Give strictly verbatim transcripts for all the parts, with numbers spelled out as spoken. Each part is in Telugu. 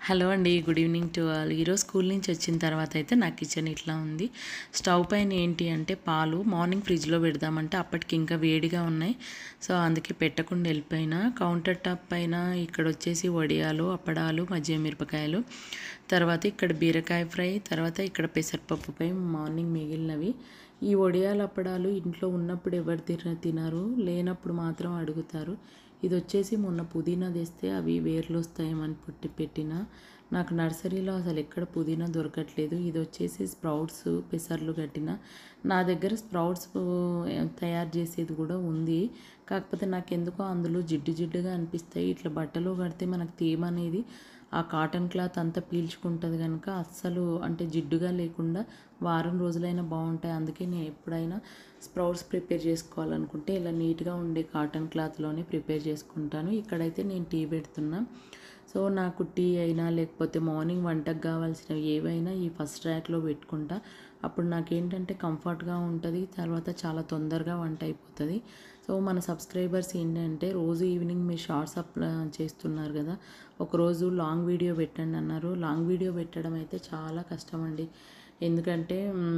హలో అండి, గుడ్ ఈవినింగ్ టు ఆల్. ఈరోజు స్కూల్ నుంచి వచ్చిన తర్వాత అయితే నా కిచెన్ ఇట్లా ఉంది. స్టవ్ పైన ఏంటి అంటే పాలు మార్నింగ్ ఫ్రిడ్జ్లో పెడదామంటే అప్పటికి ఇంకా వేడిగా ఉన్నాయి. సో అందుకే పెట్టకుండా వెళ్ళిపోయినా. కౌంటర్ టాప్ పైన ఇక్కడ వచ్చేసి వడియాలు, అప్పడాలు, మజ్జిగ మిరపకాయలు, తర్వాత ఇక్కడ బీరకాయ ఫ్రై, తర్వాత ఇక్కడ పెసరపప్పుపై మార్నింగ్ మిగిలినవి. ఈ వడియాలు అప్పడాలు ఇంట్లో ఉన్నప్పుడు ఎవరు తిన తినరు లేనప్పుడు మాత్రం అడుగుతారు. ఇది వచ్చేసి మొన్న పుదీనా తెస్తే అవి వేర్లు వస్తాయేమని పుట్టి పెట్టిన. నాకు నర్సరీలో అసలు ఎక్కడ పుదీనా దొరకట్లేదు. ఇది వచ్చేసి స్ప్రౌట్స్ పెసర్లు కట్టిన. నా దగ్గర స్ప్రౌట్స్ తయారు చేసేది కూడా ఉంది. కాకపోతే నాకు ఎందుకో అందులో జిడ్డు జిడ్డుగా అనిపిస్తాయి. ఇట్లా బట్టలో కడితే మనకు తేమ అనేది ఆ కాటన్ క్లాత్ అంతా పీల్చుకుంటుంది కనుక అస్సలు అంటే జిడ్డుగా లేకుండా వారం రోజులైనా బాగుంటాయి. అందుకే నేను ఎప్పుడైనా స్ప్రౌట్స్ ప్రిపేర్ చేసుకోవాలనుకుంటే ఇలా నీట్గా ఉండే కాటన్ క్లాత్లోనే ప్రిపేర్ చేసుకుంటాను. ఇక్కడైతే నేను టీ పెడుతున్నా. సో నాకు టీ అయినా లేకపోతే మార్నింగ్ వంటకు కావాల్సినవి ఏవైనా ఈ ఫస్ట్ ర్యాక్లో పెట్టుకుంటా. అప్పుడు నాకేంటంటే కంఫర్ట్గా ఉంటుంది, తర్వాత చాలా తొందరగా వంట అయిపోతుంది. సో మన సబ్స్క్రైబర్స్ ఏంటంటే రోజు ఈవినింగ్ మీరు షార్ట్స్ అప్లా చేస్తున్నారు కదా, ఒకరోజు లాంగ్ వీడియో పెట్టండి అన్నారు. లాంగ్ వీడియో పెట్టడం అయితే చాలా కష్టం అండి. ఎందుకంటే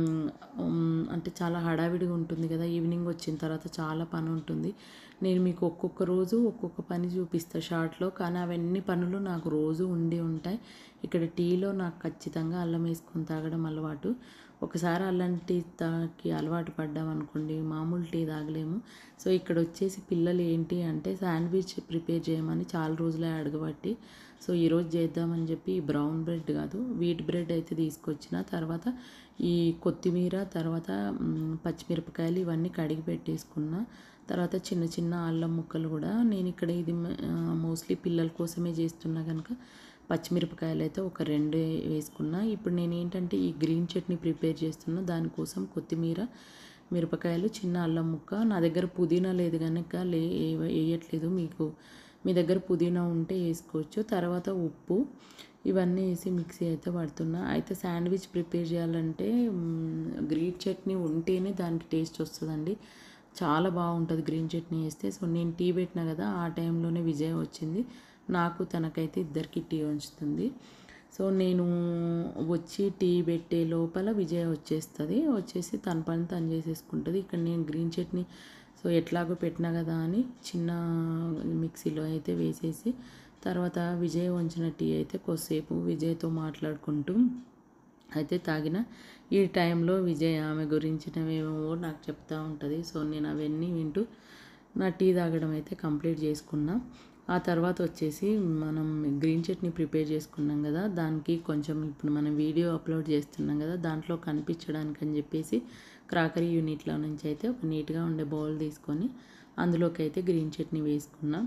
అంటే చాలా హడావిడిగా ఉంటుంది కదా, ఈవినింగ్ వచ్చిన తర్వాత చాలా పని ఉంటుంది. నేను మీకు ఒక్కొక్క రోజు ఒక్కొక్క పని చూపిస్తాను షార్ట్లో, కానీ అవన్నీ పనులు నాకు రోజు ఉండి ఉంటాయి. ఇక్కడ టీలో నాకు ఖచ్చితంగా అల్లం వేసుకొని తాగడం అలవాటు. ఒకసారి అల్లం టీ తాకి అలవాటు పడ్డాం అనుకోండి, మామూలు టీ తాగలేము. సో ఇక్కడ వచ్చేసి పిల్లలు ఏంటి అంటే శాండ్విచ్ ప్రిపేర్ చేయమని చాలా రోజులే అడగబట్టి, సో ఈరోజు చేద్దామని చెప్పి బ్రౌన్ బ్రెడ్ కాదు వీట్ బ్రెడ్ అయితే తీసుకొచ్చిన. తర్వాత ఈ కొత్తిమీర, తర్వాత పచ్చిమిరపకాయలు ఇవన్నీ కడిగి పెట్టేసుకున్న. తర్వాత చిన్న చిన్న అల్లం ముక్కలు కూడా నేను ఇక్కడ ఇది మోస్ట్లీ పిల్లల కోసమే చేస్తున్నా కనుక పచ్చిమిరపకాయలు అయితే ఒక రెండు వేసుకున్నా. ఇప్పుడు నేను ఏంటంటే ఈ గ్రీన్ చట్నీ ప్రిపేర్ చేస్తున్నా, దానికోసం కొత్తిమీర, మిరపకాయలు, చిన్న అల్లం ముక్క. నా దగ్గర పుదీనా లేదు కనుక లే వేయట్లేదు. మీకు మీ దగ్గర పుదీనా ఉంటే వేసుకోవచ్చు. తర్వాత ఉప్పు ఇవన్నీ వేసి మిక్సీ అయితే పడుతున్నా. అయితే శాండ్విచ్ ప్రిపేర్ చేయాలంటే గ్రీన్ చట్నీ ఉంటేనే దానికి టేస్ట్ వస్తుందండి, చాలా బాగుంటుంది గ్రీన్ చట్నీ వేస్తే. సో నేను టీ పెట్టినా కదా, ఆ టైంలోనే విజయ్ వచ్చింది. నాకు తనకైతే ఇద్దరికి టీ ఉంచుతుంది. సో నేను వచ్చి టీ పెట్టే లోపల విజయ్ వచ్చేస్తుంది. వచ్చేసి తన పని తను చేసేసుకుంటుంది. ఇక్కడ నేను గ్రీన్ చట్నీ సో ఎట్లాగో పెట్టినా కదా అని చిన్న మిక్సీలో అయితే వేసేసి, తర్వాత విజయ్ వంచిన టీ అయితే కొద్దిసేపు విజయ్తో మాట్లాడుకుంటూ అయితే తాగిన. ఈ టైంలో విజయ్ ఆమె గురించినవేమో నాకు చెప్తూ ఉంటుంది. సో నేను అవన్నీ వింటూ నా టీ తాగడం అయితే కంప్లీట్ చేసుకున్నా. ఆ తర్వాత వచ్చేసి మనం గ్రీన్ చట్నీ ప్రిపేర్ చేసుకున్నాం కదా, దానికి కొంచెం ఇప్పుడు మనం వీడియో అప్లోడ్ చేస్తున్నాం కదా, దాంట్లో కనిపించడానికి అని చెప్పేసి క్రాకరీ యూనిట్లో నుంచి అయితే ఒక నీట్గా ఉండే బౌల్ తీసుకొని అందులోకి అయితే గ్రీన్ చట్నీ వేసుకున్నాం.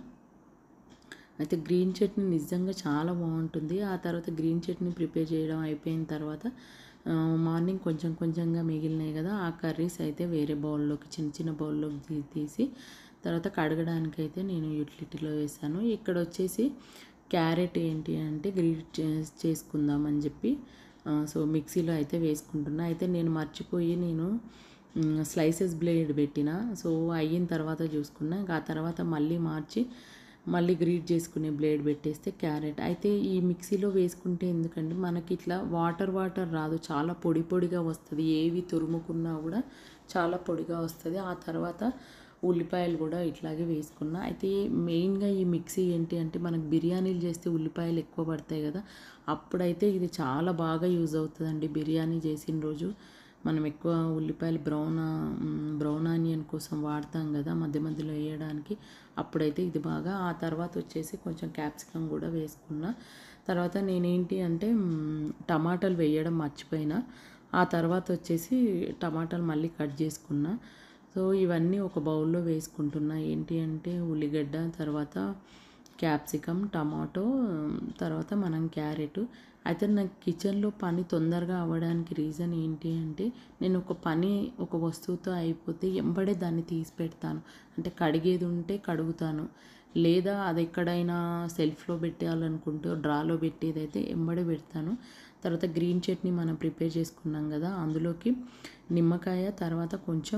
అయితే గ్రీన్ చట్నీ నిజంగా చాలా బాగుంటుంది. ఆ తర్వాత గ్రీన్ చట్నీ ప్రిపేర్ చేయడం అయిపోయిన తర్వాత మార్నింగ్ కొంచెం కొంచెంగా మిగిలినాయి కదా, ఆ కర్రీస్ అయితే వేరే బౌల్లోకి చిన్న చిన్న బౌల్లోకి తీసి తర్వాత కడగడానికి అయితే నేను యూటిలిటీలో వేసాను. ఇక్కడ వచ్చేసి క్యారెట్ ఏంటి అంటే గ్రీట్ చేసుకుందామని చెప్పి సో మిక్సీలో అయితే వేసుకుంటున్నా. అయితే నేను మర్చిపోయి నేను స్లైసెస్ బ్లేడ్ పెట్టిన. సో అయిన తర్వాత చూసుకున్నా. ఇంకా ఆ తర్వాత మళ్ళీ మార్చి మళ్ళీ గ్రీట్ చేసుకునే బ్లేడ్ పెట్టేస్తే క్యారెట్ అయితే ఈ మిక్సీలో వేసుకుంటే ఎందుకంటే మనకి ఇట్లా వాటర్ వాటర్ రాదు, చాలా పొడి పొడిగా వస్తుంది. ఏవి తురుముకున్నా కూడా చాలా పొడిగా వస్తుంది. ఆ తర్వాత ఉల్లిపాయలు కూడా ఇట్లాగే వేసుకున్నా. అయితే మెయిన్గా ఈ మిక్సీ ఏంటి అంటే మనకు బిర్యానీలు చేస్తే ఉల్లిపాయలు ఎక్కువ పడతాయి కదా, అప్పుడైతే ఇది చాలా బాగా యూజ్ అవుతుందండి. బిర్యానీ చేసిన రోజు మనం ఎక్కువ ఉల్లిపాయలు బ్రౌన్ బ్రౌన్ ఆనియన్ కోసం వాడతాం కదా మధ్య మధ్యలో వేయడానికి, అప్పుడైతే ఇది బాగా. ఆ తర్వాత వచ్చేసి కొంచెం క్యాప్సికమ్ కూడా వేసుకున్నా. తర్వాత నేనేంటి అంటే టమాటాలు వేయడం మర్చిపోయినా. ఆ తర్వాత వచ్చేసి టమాటాలు మళ్ళీ కట్ చేసుకున్నా. సో ఇవన్నీ ఒక బౌల్లో వేసుకుంటున్నా. ఏంటి అంటే ఉల్లిగడ్డ, తర్వాత క్యాప్సికమ్, టమాటో, తర్వాత మనం క్యారెట్. అయితే నాకు కిచెన్లో పని తొందరగా అవ్వడానికి రీజన్ ఏంటి అంటే నేను ఒక పని ఒక వస్తువుతో అయిపోతే ఎంబడే దాన్ని తీసి పెడతాను. అంటే కడిగేది ఉంటే కడుగుతాను, లేదా అది ఎక్కడైనా సెల్ఫ్లో పెట్టాలనుకుంటే డ్రాలో పెట్టేదైతే ఎంబడే పెడతాను. తర్వాత గ్రీన్ చట్నీ మనం ప్రిపేర్ చేసుకున్నాం కదా, అందులోకి నిమ్మకాయ, తర్వాత కొంచెం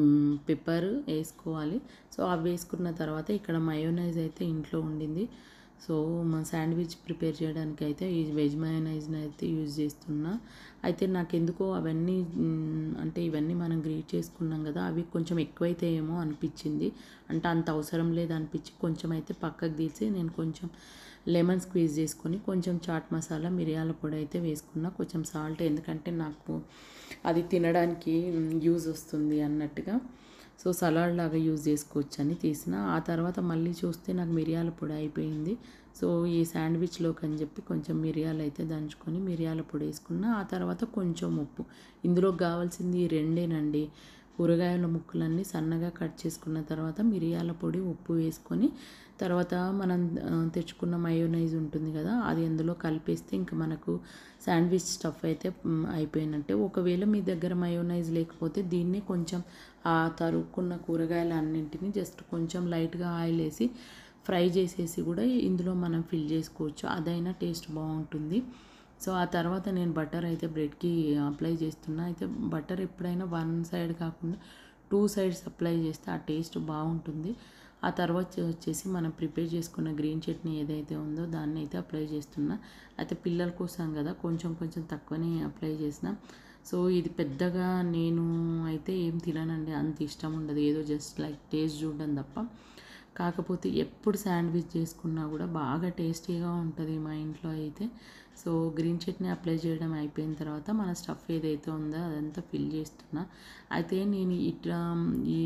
పెప్పర్ వేసుకోవాలి. సో అవి వేసుకున్న తర్వాత ఇక్కడ మయోనైజ్ అయితే ఇంట్లో ఉండింది. సో మా శాండ్విచ్ ప్రిపేర్ చేయడానికి అయితే ఈ వెజ్ మయోనైజ్ని అయితే యూజ్ చేస్తున్నా. అయితే నాకెందుకో అవన్నీ అంటే ఇవన్నీ మనం గ్రీట్ చేసుకున్నాం కదా, అవి కొంచెం ఎక్కువైతాయేమో అనిపించింది. అంటే అంత అవసరం లేదు అనిపించి కొంచెం అయితే పక్కకు తీసి నేను కొంచెం లెమన్ స్క్వీజ్ చేసుకొని కొంచెం చాట్ మసాలా, మిరియాల పొడి అయితే వేసుకున్నా, కొంచెం సాల్ట్, ఎందుకంటే నాకు అది తినడానికి యూజ్ వస్తుంది అన్నట్టుగా. సో సలాడ్ లాగా యూజ్ చేసుకోవచ్చు అని తీసిన. ఆ తర్వాత మళ్ళీ చూస్తే నాకు మిరియాల పొడి అయిపోయింది. సో ఈ శాండ్విచ్లోకి అని చెప్పి కొంచెం మిరియాలు అయితే దంచుకొని మిరియాల పొడి వేసుకున్న. ఆ తర్వాత కొంచెం ఉప్పు, ఇందులోకి కావాల్సింది ఈ రెండేనండి. కూరగాయల ముక్కలన్నీ సన్నగా కట్ చేసుకున్న తర్వాత మిరియాల పొడి, ఉప్పు వేసుకొని తర్వాత మనం తెచ్చుకున్న మయోనైజ్ ఉంటుంది కదా, అది అందులో కలిపేస్తే ఇంకా మనకు శాండ్విచ్ స్టఫ్ అయితే అయిపోయినట్టే. ఒకవేళ మీ దగ్గర మయోనైజ్ లేకపోతే దీన్ని కొంచెం ఆ తరుక్కున్న కూరగాయలు అన్నింటినీ జస్ట్ కొంచెం లైట్గా ఆయిల్ వేసి ఫ్రై చేసేసి కూడా ఇందులో మనం ఫిల్ చేసుకోవచ్చు, అదైనా టేస్ట్ బాగుంటుంది. సో ఆ తర్వాత నేను బటర్ అయితే బ్రెడ్కి అప్లై చేస్తున్నా. అయితే బటర్ ఎప్పుడైనా వన్ సైడ్ కాకుండా టూ సైడ్స్ అప్లై చేస్తే ఆ టేస్ట్ బాగుంటుంది. ఆ తర్వాత వచ్చేసి మనం ప్రిపేర్ చేసుకున్న గ్రీన్ చట్నీ ఏదైతే ఉందో దాన్ని అయితే అప్లై చేస్తున్నా. అయితే పిల్లల కోసం కదా కొంచెం కొంచెం తక్కువనే అప్లై చేసిన. సో ఇది పెద్దగా నేను అయితే ఏం తిననండి, అంత ఇష్టం ఉండదు, ఏదో జస్ట్ లైక్ టేస్ట్ చూడడం తప్ప. కాకపోతే ఎప్పుడు శాండ్విచ్ చేసుకున్నా కూడా బాగా టేస్టీగా ఉంటుంది మా ఇంట్లో అయితే. సో గ్రీన్ చట్నీ అప్లై చేయడం అయిపోయిన తర్వాత మన స్టఫ్ ఏదైతే ఉందో అదంతా ఫిల్ చేస్తున్నా. అయితే నేను ఇట్లా ఈ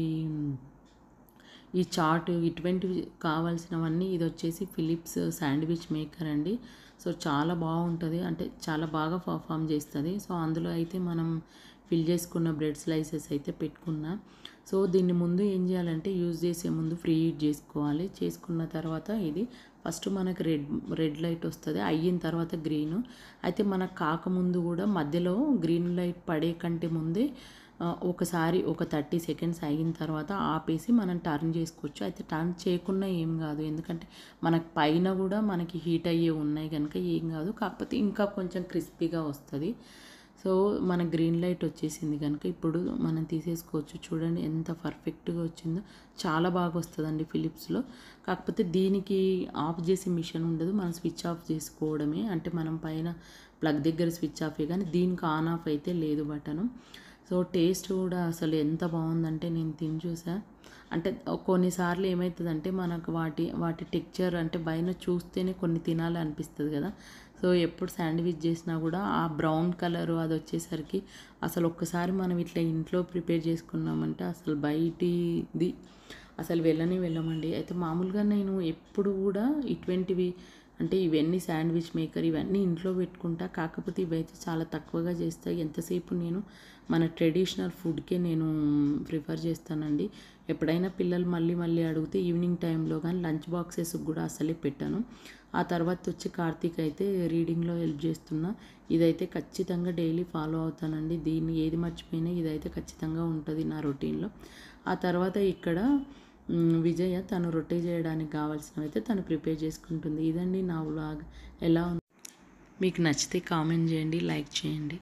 ఈ చాట్ ఇటువంటివి కావాల్సినవన్నీ, ఇది వచ్చేసి ఫిలిప్స్ శాండ్విచ్ మేకర్ అండి. సో చాలా బాగుంటుంది, అంటే చాలా బాగా పర్ఫామ్ చేస్తుంది. సో అందులో అయితే మనం ఫిల్ చేసుకున్న బ్రెడ్ స్లైసెస్ అయితే పెట్టుకున్నా. సో దీన్ని ముందు ఏం చేయాలంటే యూజ్ చేసే ముందు ఫ్రీ హీట్ చేసుకోవాలి. చేసుకున్న తర్వాత ఇది ఫస్ట్ మనకు రెడ్ రెడ్ లైట్ వస్తుంది, అయిన తర్వాత గ్రీను. అయితే మనకు కాకముందు కూడా మధ్యలో గ్రీన్ లైట్ పడే కంటే ముందే ఒకసారి ఒక థర్టీ సెకండ్స్ అయిన తర్వాత ఆపేసి మనం టర్న్ చేసుకోవచ్చు. అయితే టర్న్ చేయకుండా ఏం కాదు, ఎందుకంటే మనకు పైన కూడా మనకి హీట్ అయ్యే ఉన్నాయి కనుక ఏం కాదు, కాకపోతే ఇంకా కొంచెం క్రిస్పీగా వస్తుంది. సో మన గ్రీన్ లైట్ వచ్చేసింది కనుక ఇప్పుడు మనం తీసేసుకోవచ్చు. చూడండి ఎంత పర్ఫెక్ట్గా వచ్చిందో, చాలా బాగా వస్తుందండి ఫిలిప్స్లో. కాకపోతే దీనికి ఆఫ్ చేసే మిషన్ ఉండదు, మనం స్విచ్ ఆఫ్ చేసుకోవడమే. అంటే మనం పైన ప్లగ్ దగ్గర స్విచ్ ఆఫే, కానీ దీనికి ఆన్ ఆఫ్ అయితే లేదు బటను. సో టేస్ట్ కూడా అసలు ఎంత బాగుందంటే నేను తిని చూసా. అంటే కొన్నిసార్లు ఏమవుతుందంటే మనకు వాటి వాటి టెక్చర్ అంటే పైన చూస్తేనే కొన్ని తినాలి అనిపిస్తుంది కదా. సో ఎప్పుడు శాండ్విచ్ చేసినా కూడా ఆ బ్రౌన్ కలరు అది వచ్చేసరికి అసలు ఒక్కసారి మనం ఇట్లా ఇంట్లో ప్రిపేర్ చేసుకున్నామంటే అసలు బయటిది అసలు వెళ్ళనే వెళ్ళమండి. అయితే మామూలుగా నేను ఎప్పుడు కూడా ఇటువంటివి అంటే ఇవన్నీ శాండ్విచ్ మేకర్ ఇవన్నీ ఇంట్లో పెట్టుకుంటా, కాకపోతే ఇవైతే చాలా తక్కువగా చేస్తాయి. ఎంతసేపు నేను మన ట్రెడిషనల్ ఫుడ్కే నేను ప్రిఫర్ చేస్తానండి. ఎప్పుడైనా పిల్లలు మళ్ళీ మళ్ళీ అడిగితే ఈవినింగ్ టైంలో కానీ లంచ్ బాక్సెస్ కూడా అసలే పెట్టాను. ఆ తర్వాత వచ్చి కార్తీక్ అయితే రీడింగ్లో హెల్ప్ చేస్తున్నా. ఇదైతే ఖచ్చితంగా డైలీ ఫాలో అవుతానండి, దీన్ని ఏది మర్చిపోయినా ఇదైతే ఖచ్చితంగా ఉంటుంది నా రొటీన్లో. ఆ తర్వాత ఇక్కడ విజయ తను రొట్టె చేయడానికి కావాల్సినవి అయితే తను ప్రిపేర్ చేసుకుంటుంది. ఇదండి నా వ్లాగ్. ఎలా ఉంది మీకు నచ్చితే కామెంట్ చేయండి, లైక్ చేయండి.